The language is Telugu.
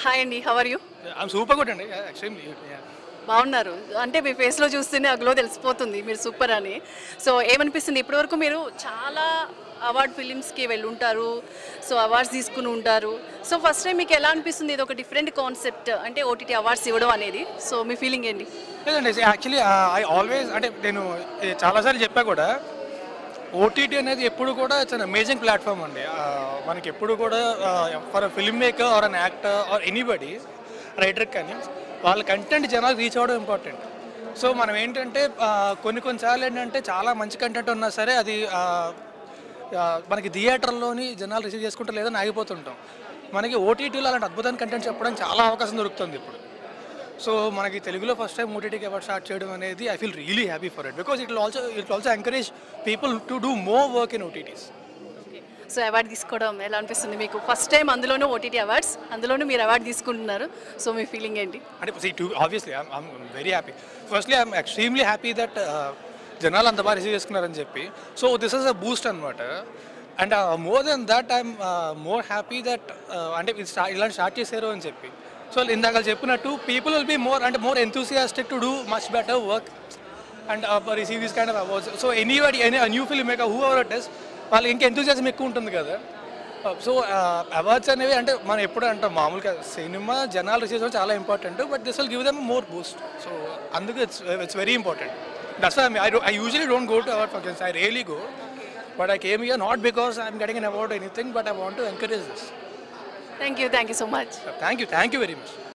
హాయ్ అండి, how are you? I'm super good అండి, ఎక్స్ట్రీమ్లీ. బాగున్నారు. అంటే మీ ఫేస్లో చూస్తేనే ఆ గ్లో తెలిసిపోతుంది మీరు సూపర్ అని. సో ఏమనిపిస్తుంది, ఇప్పటివరకు మీరు చాలా అవార్డ్ ఫిలిమ్స్కి వెళ్ళి ఉంటారు, సో అవార్డ్స్ తీసుకుని ఉంటారు. సో ఫస్ట్ టైం మీకు ఎలా అనిపిస్తుంది? ఇది ఒక డిఫరెంట్ కాన్సెప్ట్, అంటే ఓటీటీ అవార్డ్స్ ఇవ్వడం అనేది. సో మీ ఫీలింగ్ ఏంటి? లేదండి, యాక్చువల్లీ ఐ ఆల్వేస్, అంటే నేను చాలాసార్లు చెప్పా కూడా, ఓటీటీ అనేది ఎప్పుడు కూడా ఇట్స్ అన్ అమేజింగ్ ప్లాట్ఫామ్ అండి. మనకి ఎప్పుడు కూడా for film maker or an actor or anybody, writer కానీ వాళ్ళ కంటెంట్ జనాలు రీచ్ అవ్వడం ఇంపార్టెంట్. సో మనం ఏంటంటే కొన్నిసార్లు ఏంటంటే చాలా మంచి కంటెంట్ ఉన్నా సరే అది మనకి థియేటర్లోని జనాలు రిసీవ్ చేసుకుంటారు, లేదని ఆగిపోతుంటాం. మనకి ఓటీటీలో అలాంటి అద్భుతమైన కంటెంట్ చెప్పడానికి చాలా అవకాశం దొరుకుతుంది ఇప్పుడు. సో మనకి తెలుగులో ఫస్ట్ టైం ఓటీటీకి అవార్డ్ స్టార్ట్ చేయడం అనేది I feel really happy for it, because it also encourage people to do more work in OTTs. So award తీసుకోవడం ఎలా అనిపిస్తుంది మీకు? ఫస్ట్ టైం అందులోనూ ఓటీటీ అవార్డ్స్, అందులోనూ మీరు అవార్డు తీసుకుంటున్నారు. సో మీ ఫీలింగ్ ఏంటి? అంటే obviously I'm very happy. Firstly I'm extremely happy that జనాలు అంత బాగా రిసీవ్ చేసుకున్నారని చెప్పి. So this is a boost అనమాట. And more than that I'm more happy that అంటే ఇలాంటి స్టార్ట్ చేశారు అని చెప్పి. సో ఇందాక చెప్పినట్టు people will be more enthusiastic to do much better work and receive this kind of awards. So anybody, new film maker who ever it is, వాళ్ళకి ఇంకా ఎంతూసియాజం ఎక్కువ ఉంటుంది కదా. సో అవార్డ్స్ అనేవి అంటే మనం ఎప్పుడు అంటాం మామూలుగా సినిమా జనాలు రిసీవ్ చేయడం చాలా important, but this will give them more boost. So అందుకు it's very important. That's why I usually don't go to award functions. I rarely go, but I came here not because I'm getting an award or anything, but I want to encourage this. Thank you so much. Thank you very much.